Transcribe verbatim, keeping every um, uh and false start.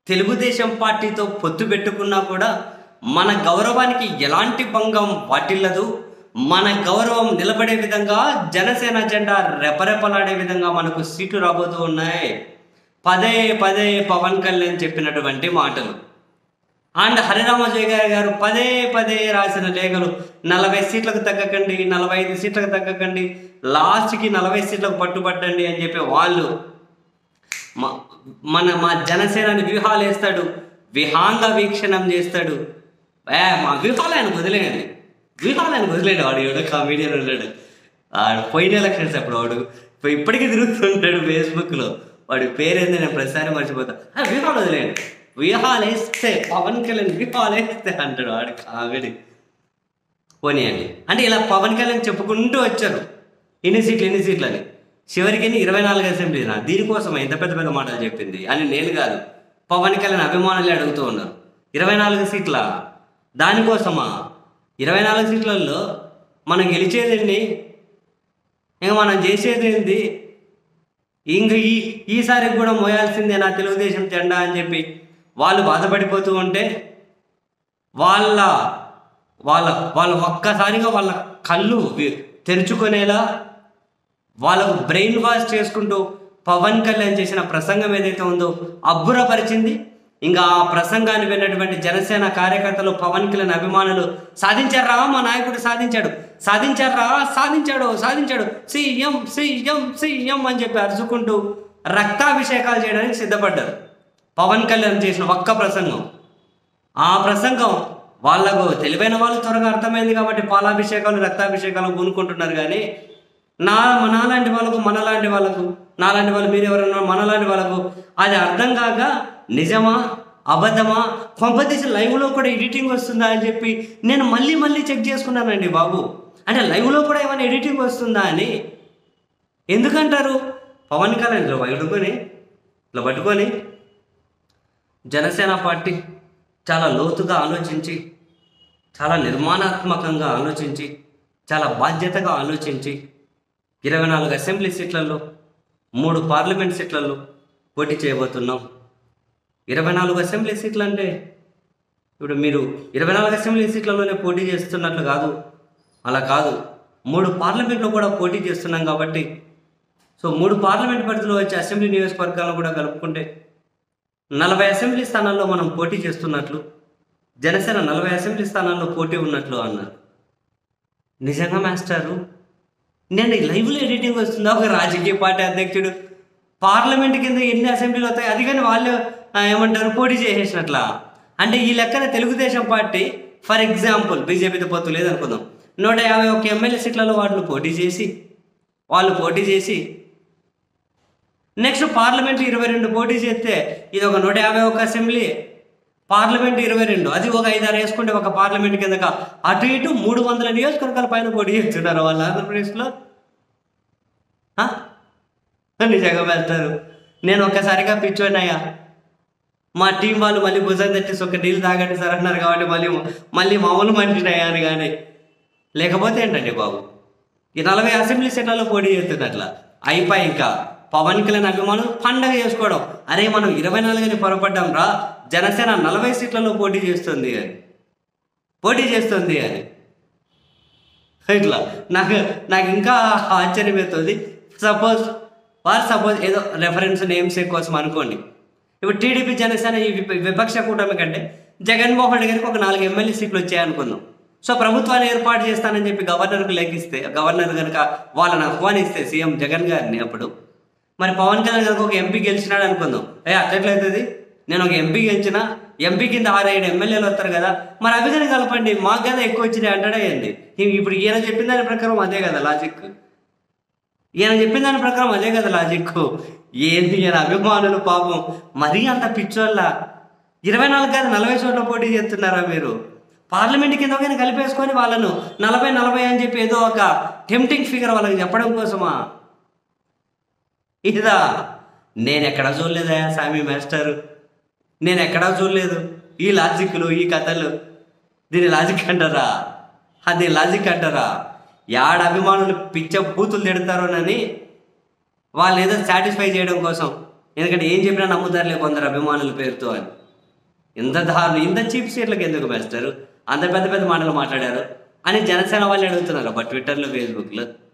తెలుగుదేశం పార్టీతో పొత్తు పెట్టుకున్నా కూడా మన గౌరవానికి ఎలాంటి భంగం వాటిల్లదు. మన గౌరవం నిలబడే విధంగా జనసేన జెండా రెపరెపలాడే విధంగా మనకు సీట్లు రాబోతూ ఉన్నాయి. పదే పదే పవన్ కళ్యాణ్ చెప్పినటువంటి మాటలు అండ్ హరిరామజయ్ గారి గారు పదే పదే రాసిన లేఖలు, నలభై సీట్లకు తగ్గకండి, నలభై ఐదు సీట్లకు తగ్గకండి, లాస్ట్కి నలభై సీట్లకు పట్టుబట్టండి అని చెప్పి వాళ్ళు మన మా జనసేనని వ్యూహాలు వేస్తాడు, విహాంగ వీక్షణం చేస్తాడు. ఏ మా వ్యూహాలు ఆయన వదిలేయండి, వ్యూహాలు ఆయన వదిలేడు. వాడు ఎవడో కామెడియన్ ఉన్నాడు, వాడు పోయిన ఎలక్షన్స్ అప్పుడు వాడు ఇప్పటికీ తిరుగుతుంటాడు ఫేస్బుక్లో. వాడి పేరేంది నేను ప్రతిసారి మర్చిపోతా. వ్యూహాలు వదిలేయండి, వ్యూహాలు వేస్తే పవన్ కళ్యాణ్ వ్యూహాలు వేస్తే అంటాడు వాడు కామెడీ. పోనీయండి అంటే ఇలా పవన్ కళ్యాణ్ చెప్పుకుంటూ వచ్చారు ఎన్ని సీట్లు ఎన్ని సీట్లు అని. చివరికి ఇరవై నాలుగు అసెంబ్లీ దీనికోసం ఎంత పెద్ద పెద్ద మాటలు చెప్పింది అని నేను కాదు, పవన్ కళ్యాణ్ అభిమానులే అడుగుతూ ఉన్నారు. ఇరవై నాలుగు సీట్ల దానికోసమా? ఇరవై నాలుగు సీట్లలో మనం గెలిచేదేంటి, ఇంకా మనం చేసేది ఏంటి, ఇంక ఈ ఈసారి కూడా మోయాల్సిందే నా తెలుగుదేశం జెండా అని చెప్పి వాళ్ళు బాధపడిపోతూ ఉంటే వాళ్ళ వాళ్ళ వాళ్ళ ఒక్కసారిగా వాళ్ళ కళ్ళు తెరుచుకునేలా వాళ్ళకు బ్రెయిన్ వాష్ చేసుకుంటూ పవన్ కళ్యాణ్ చేసిన ప్రసంగం ఏదైతే ఉందో అబ్బురపరిచింది. ఇంకా ఆ ప్రసంగాన్ని విన్నటువంటి జనసేన కార్యకర్తలు, పవన్ కళ్యాణ్ అభిమానులు సాధించారా మా నాయకుడు సాధించాడు, సాధించారా సాధించాడు సాధించాడు సీఎం సీఎం సీఎం అని చెప్పి అరుచుకుంటూ రక్తాభిషేకాలు చేయడానికి సిద్ధపడ్డారు. పవన్ కళ్యాణ్ చేసిన ఒక్క ప్రసంగం, ఆ ప్రసంగం వాళ్ళకు తెలివైన వాళ్ళు త్వరగా అర్థమైంది కాబట్టి పాలాభిషేకాలు రక్తాభిషేకాలు పూనుకుంటున్నారు. కానీ నా నాలాంటి వాళ్ళకు మనలాంటి వాళ్ళకు నాలాంటి వాళ్ళు మీరు ఎవరన్నా మనలాంటి వాళ్ళకు అది అర్థం కాక నిజమా అబద్ధమా కొంపదీసి లైవ్లో కూడా ఎడిటింగ్ వస్తుందా అని చెప్పి నేను మళ్ళీ మళ్ళీ చెక్ చేసుకున్నానండి బాబు. అంటే లైవ్లో కూడా ఏమైనా ఎడిటింగ్ వస్తుందా అని. ఎందుకంటారు? పవన్ కళ్యాణ్ ఇట్లా పట్టుకొని ఇట్లా పట్టుకొని జనసేన పార్టీ చాలా లోతుగా ఆలోచించి, చాలా నిర్మాణాత్మకంగా ఆలోచించి, చాలా బాధ్యతగా ఆలోచించి ఇరవై నాలుగు అసెంబ్లీ సీట్లలో మూడు పార్లమెంట్ సీట్లలో పోటీ చేయబోతున్నాం. ఇరవై నాలుగు అసెంబ్లీ సీట్లు అంటే ఇప్పుడు మీరు ఇరవై నాలుగు అసెంబ్లీ సీట్లలోనే పోటీ చేస్తున్నట్లు కాదు, అలా కాదు, మూడు పార్లమెంట్లో కూడా పోటీ చేస్తున్నాం కాబట్టి సో మూడు పార్లమెంట్ పరిధిలో వచ్చే అసెంబ్లీ నియోజకవర్గాలను కూడా కలుపుకుంటే నలభై అసెంబ్లీ స్థానాల్లో మనం పోటీ చేస్తున్నట్లు, జనసేన నలభై అసెంబ్లీ స్థానాల్లో పోటీ ఉన్నట్లు అన్నారు. నిజంగా మాస్టారు నేను లైవ్లో ఎడిటింగ్ వస్తుందా? ఒక రాజకీయ పార్టీ అధ్యక్షుడు పార్లమెంట్ కింద ఎన్ని అసెంబ్లీలు వస్తాయి అది కానీ వాళ్ళు ఏమంటారు పోటీ చేసేసినట్లా. అంటే ఈ లెక్కన తెలుగుదేశం పార్టీ ఫర్ ఎగ్జాంపుల్ బీజేపీతో పొత్తు లేదనుకుందాం, నూట యాభై ఒక్క ఎమ్మెల్యే సీట్లలో వాళ్ళు పోటీ చేసి వాళ్ళు పోటీ చేసి నెక్స్ట్ పార్లమెంట్ ఇరవై రెండు పోటీ చేస్తే ఇది ఒక నూట యాభై ఒక్క అసెంబ్లీ, పార్లమెంట్ ఇరవై రెండు, అది ఒక ఐదారు వేసుకుంటే ఒక పార్లమెంట్ కిందక అటు ఇటు మూడు వందల నియోజకవర్గాల పైన పోటీ చేస్తున్నారు వాళ్ళు ఆంధ్రప్రదేశ్లో. నిజంగా వెళ్తారు. నేను ఒక్కసారిగా పిచ్చోనయ్యా, మా టీం వాళ్ళు మళ్ళీ భుజం తెచ్చేసి ఒక నీళ్ళు తాగండి సార్ అన్నారు కాబట్టి మళ్ళీ మళ్ళీ మామూలు మనిషినయ్యా అని. కానీ లేకపోతే ఏంటండి బాబు, ఈ నలభై అసెంబ్లీ సీట్లలో పోటీ చేస్తున్నట్లా అయిపోయి ఇంకా పవన్ కళ్యాణ్ అభిమానులు పండగ చేసుకోవడం, అరే మనం ఇరవై నాలుగుని పొరపడ్డాం రా, జనసేన నలభై సీట్లలో పోటీ చేస్తుంది అని పోటీ చేస్తుంది అని ఇట్లా నాకు నాకు ఇంకా ఆశ్చర్యం అవుతుంది. సపోజ్ వారు సపోజ్ ఏదో రెఫరెన్స్ నేమ్స్ కోసం అనుకోండి, ఇప్పుడు టీడీపీ జనసేన ఈ విపక్ష కూటమి కంటే జగన్మోహన్ రెడ్డి గారికి ఒక నాలుగు ఎమ్మెల్యే సీట్లు వచ్చాయనుకుందాం. సో ప్రభుత్వాన్ని ఏర్పాటు చేస్తానని చెప్పి గవర్నర్కు లేఖిస్తే, గవర్నర్ కనుక వాళ్ళని ఆహ్వానిస్తే సీఎం జగన్ గారిని, అప్పుడు మరి పవన్ కళ్యాణ్ గారికి ఒక ఎంపీ గెలిచినాడు అనుకుందాం. ఏ అట్లట్లయితుంది, నేను ఒక ఎంపీ గెలిచిన ఎంపీ కింద ఆరు ఏడు ఎమ్మెల్యేలు వస్తారు కదా, మరి అభిజన కలపండి మాకు కదా ఎక్కువ వచ్చినాయి అంటాడే ఏంది. ఇప్పుడు ఈయన చెప్పిన దాని ప్రకారం అదే కదా లాజిక్, ఈయన చెప్పిన దాని ప్రకారం అదే కదా లాజిక్. ఏంది ఈయన అభిమానులు పాపం మరీ అంత పిచ్చోళ్ళ ఇరవై నాలుగు కాదు నలభై చోట్ల పోటీ చేస్తున్నారా మీరు? పార్లమెంట్ కింద కానీ కలిపేసుకొని వాళ్ళను నలభై నలభై అని చెప్పి ఏదో ఒక టెంప్టింగ్ ఫిగర్ వాళ్ళకి చెప్పడం కోసమా? ఇదా నేను ఎక్కడా చూడలేదా సామి మాస్టర్, నేను ఎక్కడా చూడలేదు ఈ లాజిక్లు ఈ కథలు. దీని లాజిక్ అంటారా? అది లాజిక్ అంటారా? యాడ అభిమానులు పిచ్చ బూతులు తిడతారోనని వాళ్ళు ఏదో సాటిస్ఫై చేయడం కోసం ఎందుకంటే ఏం చెప్పినా నమ్ముతారులే కొందరు అభిమానుల పేరుతో అని. ఇంత దారుణం, ఇంత చీప్ సీట్లకు ఎందుకు వేస్తారు, అంత పెద్ద పెద్ద మాటలు మాట్లాడారు అని జనసేన వాళ్ళు అడుగుతున్నారు అబ్బా ట్విట్టర్లో, ఫేస్బుక్లో.